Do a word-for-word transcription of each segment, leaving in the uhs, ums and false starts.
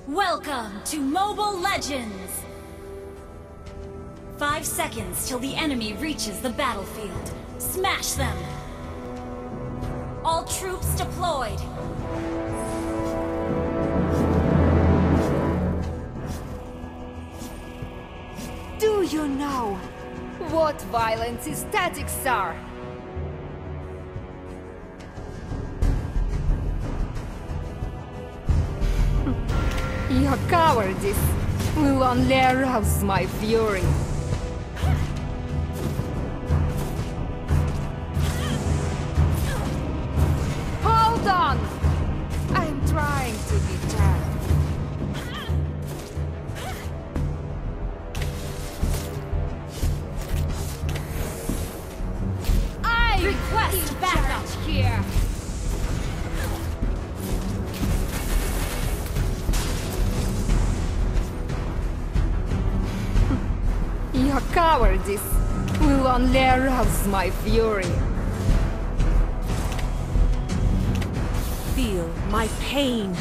Welcome to Mobile Legends! Five seconds till the enemy reaches the battlefield. Smash them! All troops deployed! Do you know what violence statics are? Your cowardice will only arouse my fury. Hold on! I'm trying to be gentle. I Request backup here! Your cowardice will only arouse my fury. Feel my pain.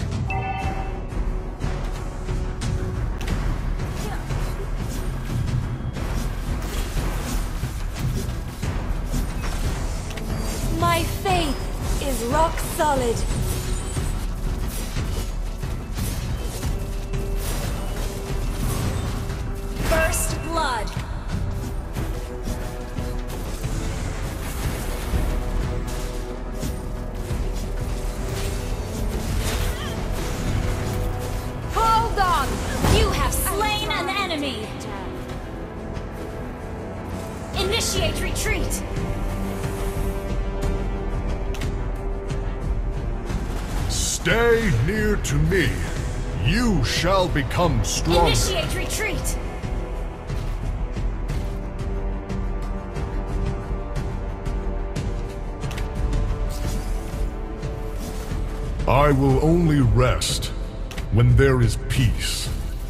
My faith is rock solid. First blood. Hold on! You have slain an enemy. Initiate retreat. Stay near to me. You shall become stronger. Initiate retreat. I will only rest when there is peace.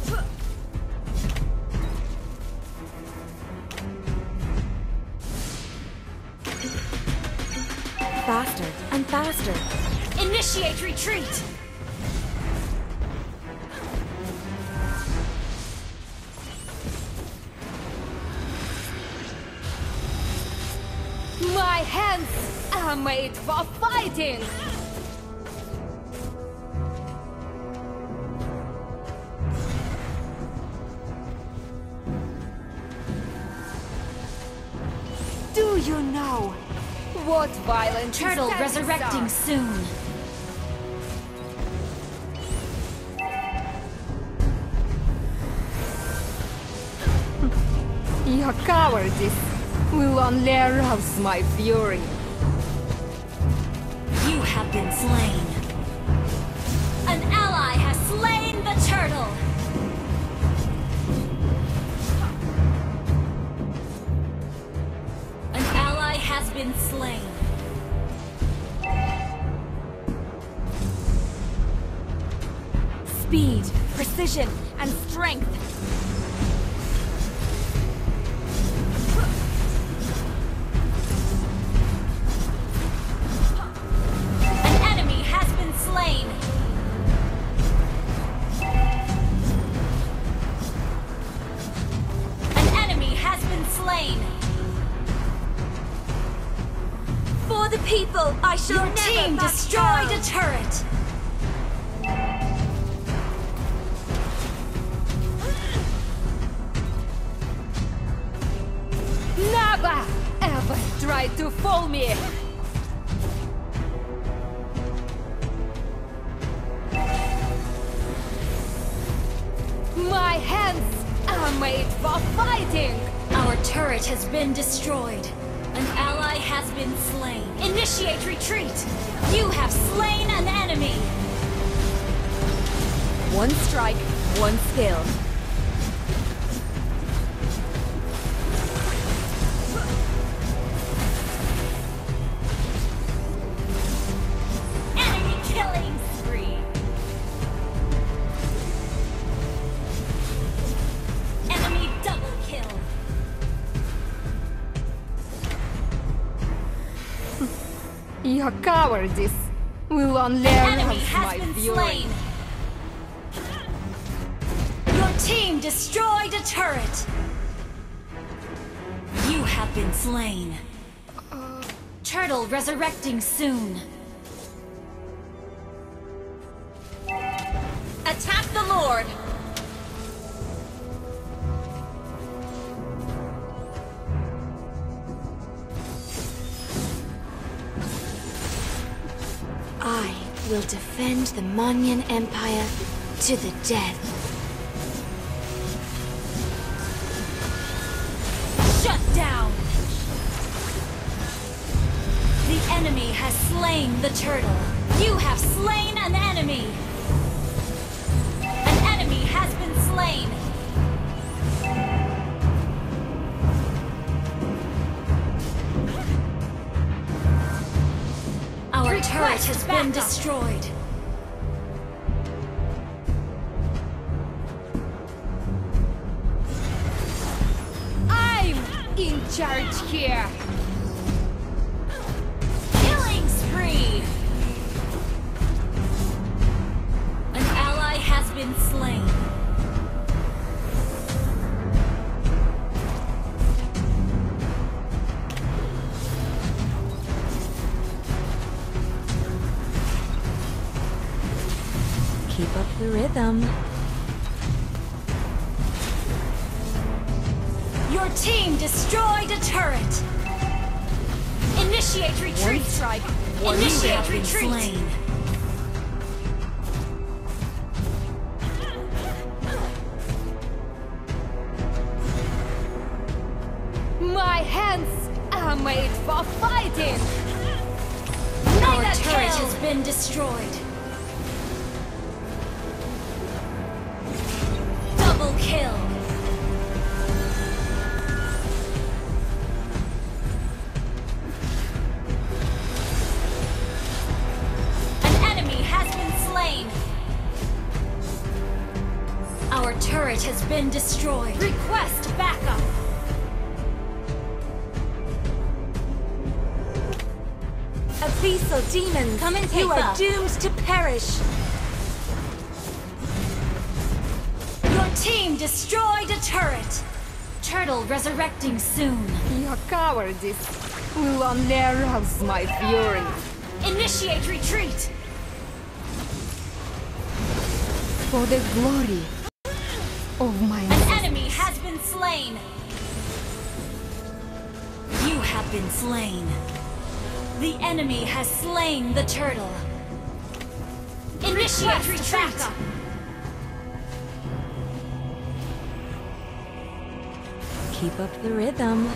Faster and faster. Initiate retreat. My hands are made for fighting! Do you know what violent Turtle statics resurrecting are? soon. Your cowardice will only arouse my fury. You have been slain. An ally has slain the turtle. An ally has been slain. Speed, precision, and strength. An enemy has been slain. An enemy has been slain. For the people, I shall Your never team back destroyed down. a turret. Never ever try to fool me! My hands are made for fighting! Our turret has been destroyed. An ally has been slain. Initiate retreat. You have slain an enemy. One strike, one skill. Enemy killing spree. Enemy double kill. Your cowardice will only Enemy arouse has my been fury. slain. destroyed a turret! You have been slain. Turtle resurrecting soon. Attack the Lord! I will defend the Manyan Empire to the death. Shut down! The enemy has slain the turtle. You have slain an enemy! An enemy has been slain! Our turret has been destroyed. I'm in charge here! Killing spree! An ally has been slain. Keep up the rhythm. Your team destroyed a turret. Initiate retreat. One strike, one Initiate kill. retreat. Slain. My hands are made for fighting! Our Mega turret kill. has been destroyed. Double kill. An enemy has been slain. Our turret has been destroyed. Request backup. Abyssal demons, Come and take you are up. doomed to perish. Your team destroyed a turret. Turtle resurrecting soon. Your cowardice will only arouse my fury. Initiate retreat. For the glory of my An enemy has been slain. You have been slain. The enemy has slain the turtle. Initiate retreat. Keep up the rhythm.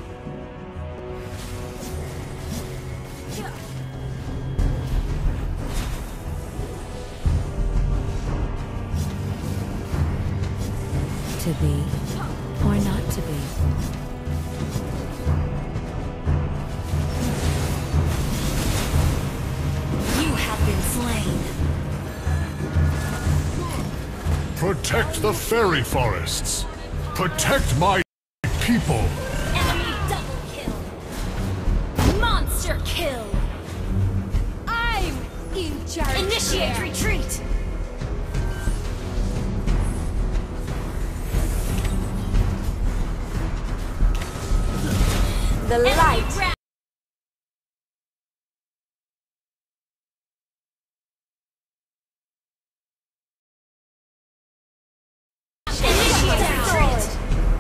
To be or not to be. You have been slain. Protect the fairy forests. Protect my people. Enemy double kill. Monster kill. I'm in charge. Initiate here. retreat. The Enemy light ra- Initiate retreat.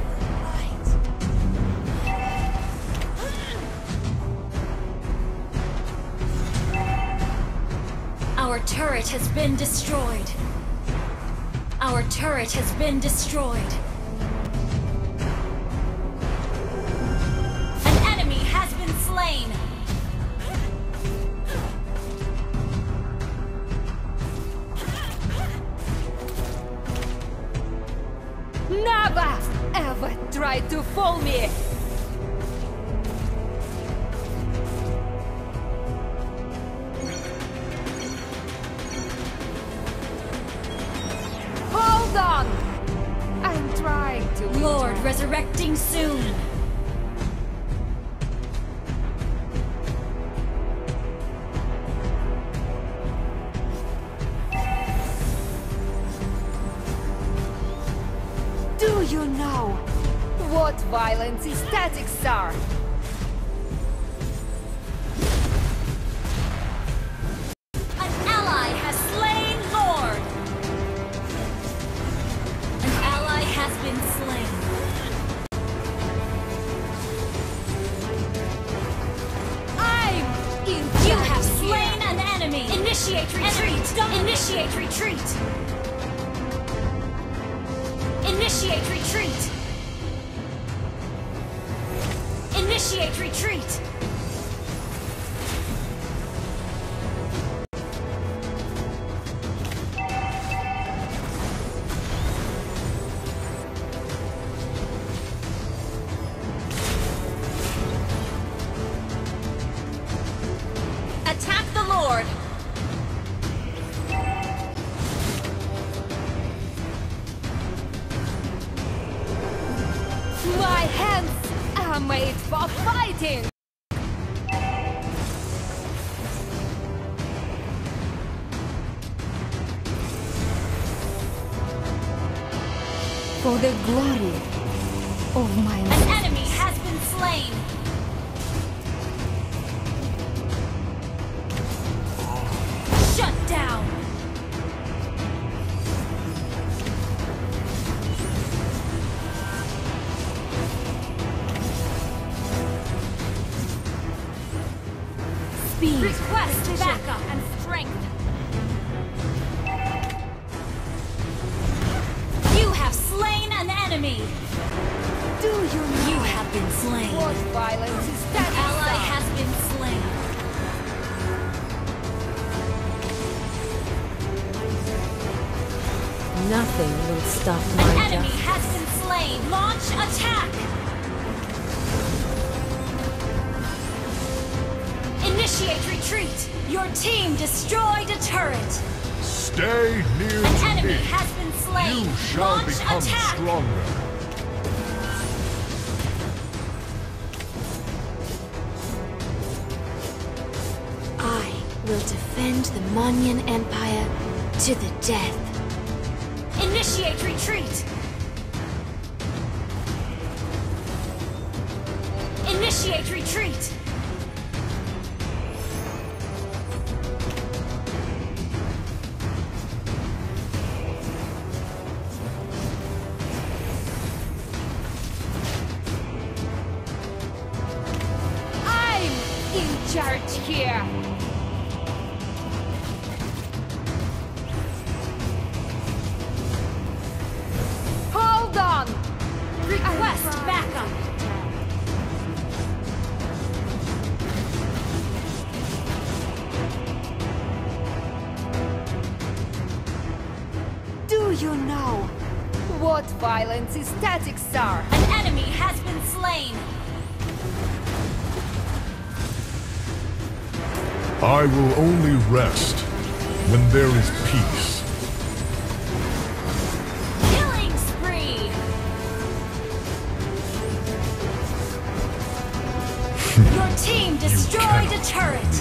Our turret has been destroyed. Our turret has been destroyed. An enemy has been slain. Never ever try to fool me! Hold on! I'm trying to reach Lord her. resurrecting soon. Do you know what violence statics are? An ally has slain Lord! An ally has been slain. I'm in You have charge slain here. an enemy! Initiate retreat! Initiate retreat! Initiate retreat! Initiate retreat! Attack the Lord! My hands are made for fighting! For the glory of my An enemy has been slain! Shut down! speed, Request backup and strength! You have slain an enemy! Do you know You have been slain! what violence is An that? ally has been slain! Nothing will stop An my enemy justice. has been slain! Launch attack! Initiate retreat! Your team destroyed a turret! Stay near An to enemy me. has been slain! You shall Launch become attack! stronger. I will defend the Monyan Empire to the death. Initiate retreat! Initiate retreat! I'm in charge here! Hold on! Request backup! Do you know what violence statics are? An enemy has been slain! I will only rest when there is peace. Killing spree! Your team destroyed a cannot turret!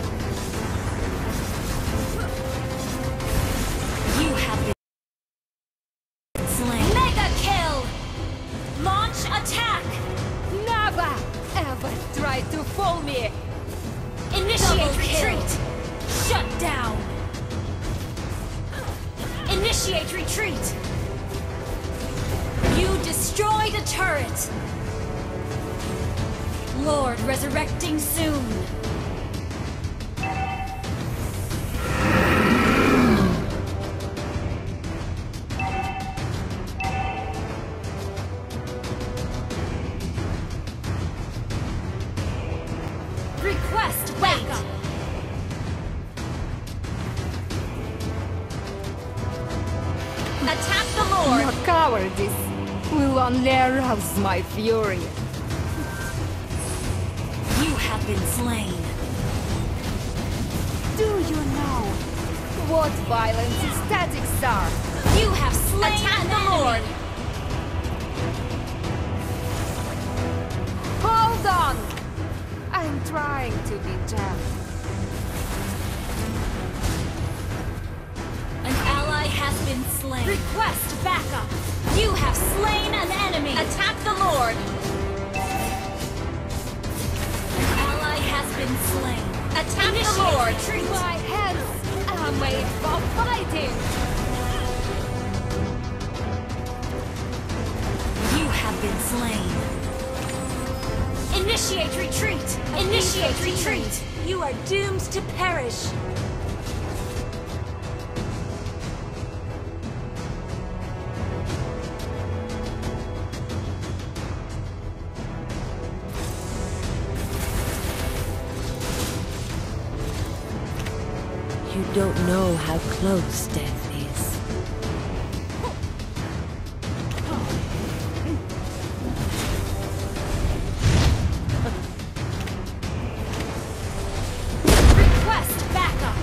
You have been slain. Mega kill! Launch attack! Never ever try to fool me! Initiate Double kill. retreat! Shut down! Initiate retreat! You destroyed a turret! Lord resurrecting soon! Request backup! Attack the Lord! Your cowardice will only arouse my fury. You have been slain. Do you know what violence statics are? You have slain Attack an the enemy. Lord. Hold on! I'm trying to be gentle. An ally has been slain. Request backup. You have slain an enemy! Attack the Lord! An ally has been slain. Attack the Lord! Retreat. My hands are made for fighting! You have been slain. Initiate retreat! Initiate retreat! You are doomed to perish! You don't know how close death is. Request backup!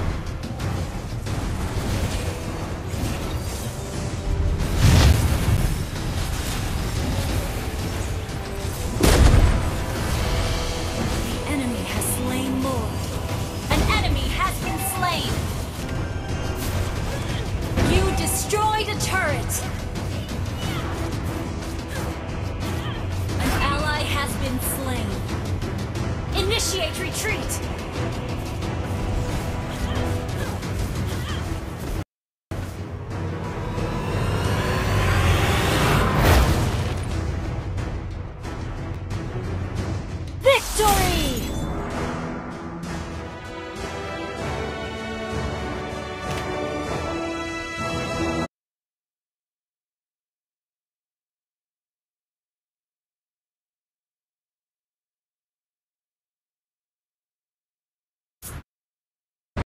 The enemy has slain more. An enemy has been slain! You destroyed a turret! An ally has been slain. Initiate retreat!